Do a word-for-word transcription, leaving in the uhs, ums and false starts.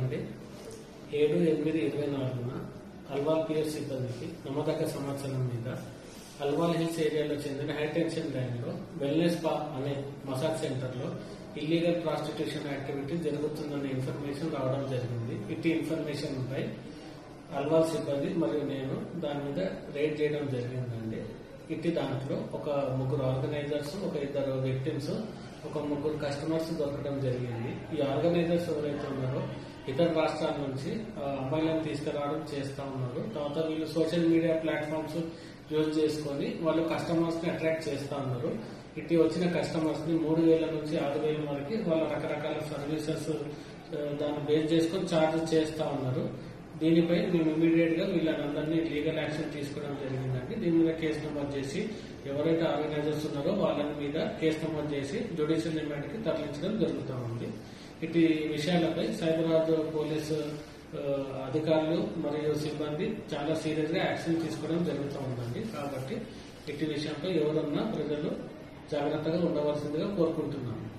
అండి ఏడు ఎనిమిది ఇరవై నాలుగున అల్వాల్ పియర్ సిబ్బందికి నమ్మదగ్గ సమాచారం మీద అల్వాల్ హిల్స్ ఏరియాలో చెందిన హైటెన్షన్ లైన్ లో వెల్నెస్ స్పా అనే మసాజ్ సెంటర్ లో ఇల్లీగల్ ప్రాస్టిట్యూషన్ యాక్టివిటీ జరుగుతుందన్న ఇన్ఫర్మేషన్ రావడం జరిగింది. ఇట్టి ఇన్ఫర్మేషన్ పై అల్వాల్ సిబ్బంది మరియు నేను దాని మీద రైడ్ చేయడం జరిగిందండి. ఇట్టి దాంట్లో ఒక ముగ్గురు ఆర్గనైజర్స్, ఒక ఇద్దరు విక్టిమ్స్, ఒక ముగ్గురు కస్టమర్స్ దొరకడం జరిగింది. ఈ ఆర్గనైజర్స్ ఎవరైతే ఉన్నారో ఇతర రాష్ట్రాల నుంచి అమ్మాయిలను తీసుకురావడం చేస్తా ఉన్నారు. తర్వాత వీళ్ళు సోషల్ మీడియా ప్లాట్ఫామ్స్ యూజ్ చేసుకొని వాళ్ళు కస్టమర్స్ ని అట్రాక్ట్ చేస్తా ఉన్నారు. ఇటు వచ్చిన కస్టమర్స్ ని మూడు వేల నుంచి ఆరు వేల వరకు వాళ్ళ రకరకాల సర్వీసెస్ దాన్ని బేస్ చేసుకొని ఛార్జ్ చేస్తా ఉన్నారు. దీనిపై మేము ఇమీడియట్ గా వీళ్ళందరినీ లీగల్ యాక్షన్ తీసుకోవడం జరిగిందండి. దీని మీద కేసు నమోదు చేసి ఎవరైతే ఆర్గనైజర్స్ ఉన్నారో వాళ్ళ మీద కేసు నమోదు చేసి జ్యుడిషియల్ రిమాండ్ కి తరలించడం జరుగుతూ ఉంది. ఇటు విషయాలపై సైబరాబాద్ పోలీసు అధికారులు మరియు సిబ్బంది చాలా సీరియస్ గా యాక్షన్ తీసుకోవడం జరుగుతూ ఉందండి. కాబట్టి ఇటు విషయంపై ఎవరన్నా ప్రజలు జాగ్రత్తగా ఉండవలసిందిగా కోరుకుంటున్నాను.